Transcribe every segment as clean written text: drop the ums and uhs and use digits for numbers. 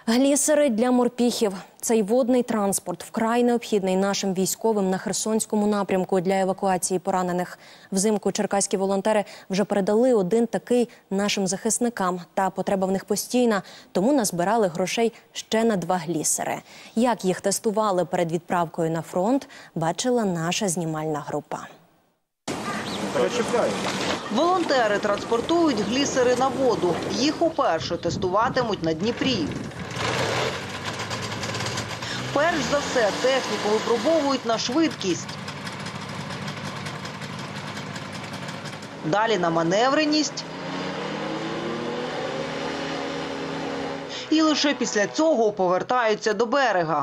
Глісери для морпіхів. Цей водний транспорт вкрай необхідний нашим військовим на Херсонському напрямку для евакуації поранених. Взимку черкаські волонтери вже передали один такий нашим захисникам. Та потреба в них постійна, тому назбирали грошей ще на 2 глісери. Як їх тестували перед відправкою на фронт, бачила наша знімальна група. Волонтери транспортують глісери на воду. Їх уперше тестуватимуть на Дніпрі. Перш за все, техніку випробовують на швидкість. Далі на маневреність. І лише після цього повертаються до берега.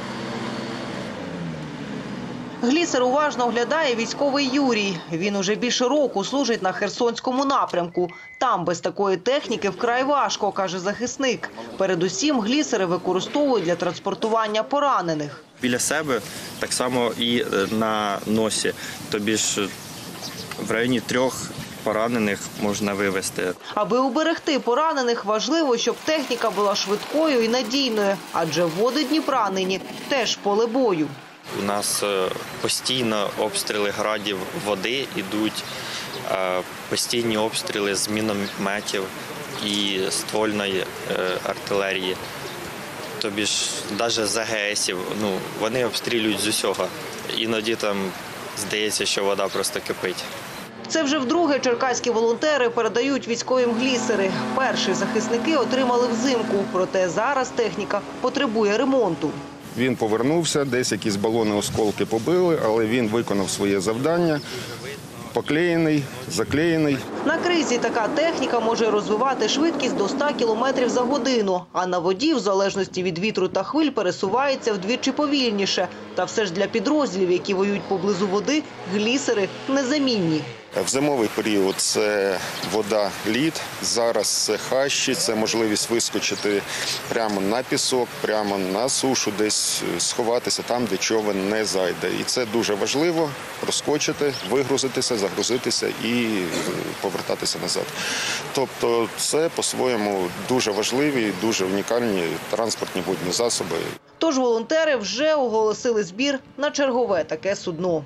Глісер уважно оглядає військовий Юрій. Він уже більше року служить на Херсонському напрямку. Там без такої техніки вкрай важко, каже захисник. Передусім глісери використовують для транспортування поранених. Біля себе, так само і на носі. Тобі ж в районі 3 поранених можна вивезти. Аби уберегти поранених, важливо, щоб техніка була швидкою і надійною. Адже води Дніпра нині теж поле бою. У нас постійно обстріли градів води йдуть, постійні обстріли з мінометів і ствольної артилерії. Тобі ж навіть з АГСів, вони обстрілюють з усього. Іноді там здається, що вода просто кипить. Це вже вдруге черкаські волонтери передають військовим глісери. Перші захисники отримали взимку, проте зараз техніка потребує ремонту. Він повернувся, десь якісь балони осколки побили, але він виконав своє завдання. Поклеєний, заклеєний. На кризі така техніка може розвивати швидкість до 100 км за годину, а на воді, в залежності від вітру та хвиль, пересувається вдвічі повільніше. Та все ж для підрозділів, які воюють поблизу води, глісери незамінні. В зимовий період це вода, лід, зараз це хащі, це можливість вискочити прямо на пісок, прямо на сушу, десь сховатися там, де човен не зайде. І це дуже важливо – проскочити, вигрузитися, загрузитися і повертатися назад. Тобто це по-своєму дуже важливі, дуже унікальні транспортні водні засоби. Тож волонтери вже оголосили збір на чергове таке судно.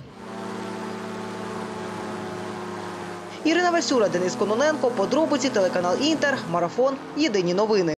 Ірина Васюра, Денис Кононенко, подробиці, телеканал Інтер, Марафон, Єдині новини.